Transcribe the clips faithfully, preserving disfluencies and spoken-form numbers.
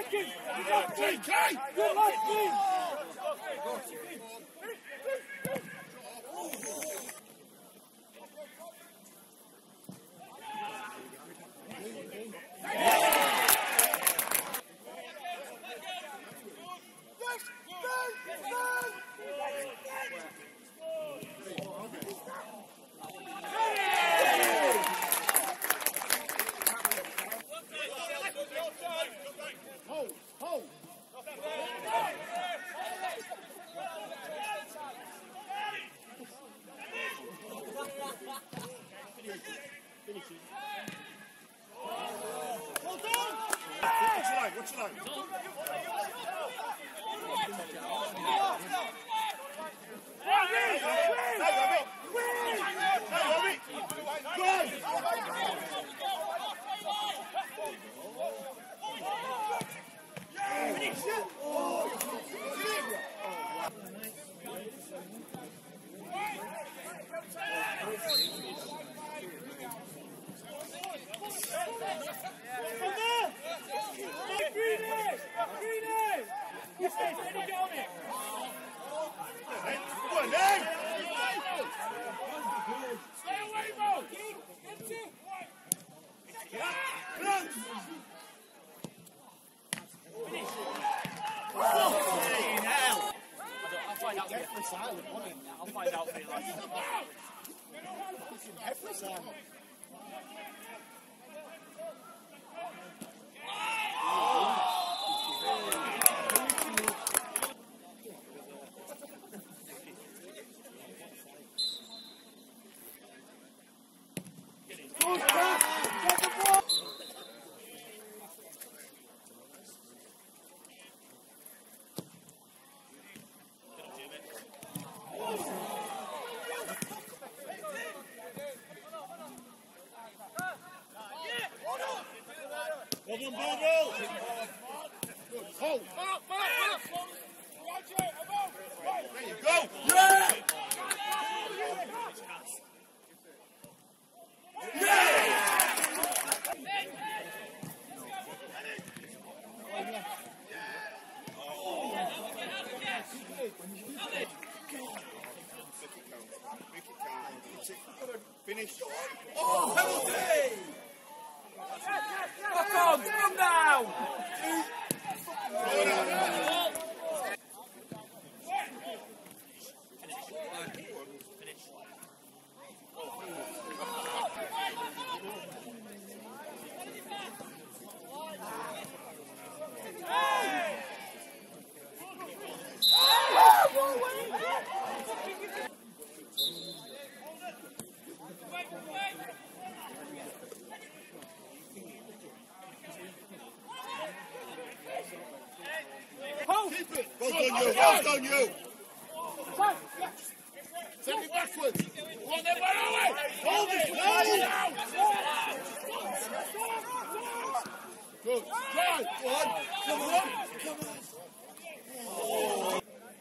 What's your name? I'll find out for you later. Hold! Mark, Mark, Mark! There you go! Yeah! Finish. Oh, penalty! Fuck on, come now! Well done, you! Send me backwards! Hold it, hold it! Good! Go on! Come on! Come on! Oh.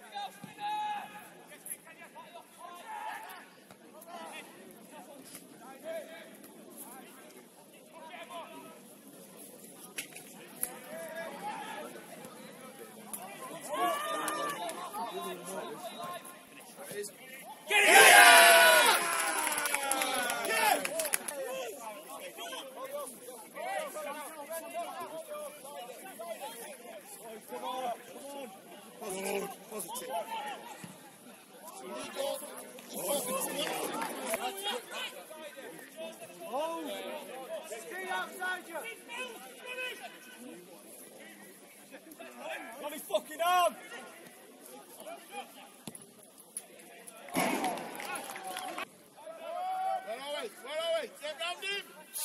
Get it! Yeah! Yeah! Come on, come on. Positive, positive. Oh! Stay outside you! Got his fucking arm! Where are we? Where are we? Step round him!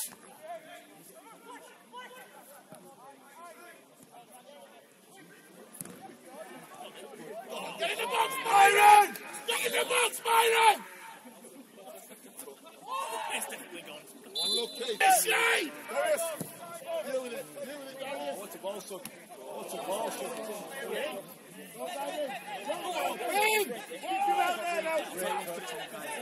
Get in the box, Byron! Get in the box, Byron! It's definitely gone. Unlucky. Yes, Shane! Yes! Deal with it. Deal with it, Daniel. What's a ball, son? What's a ball, son? Go, Daniel. Come on, big! Keep him out there now.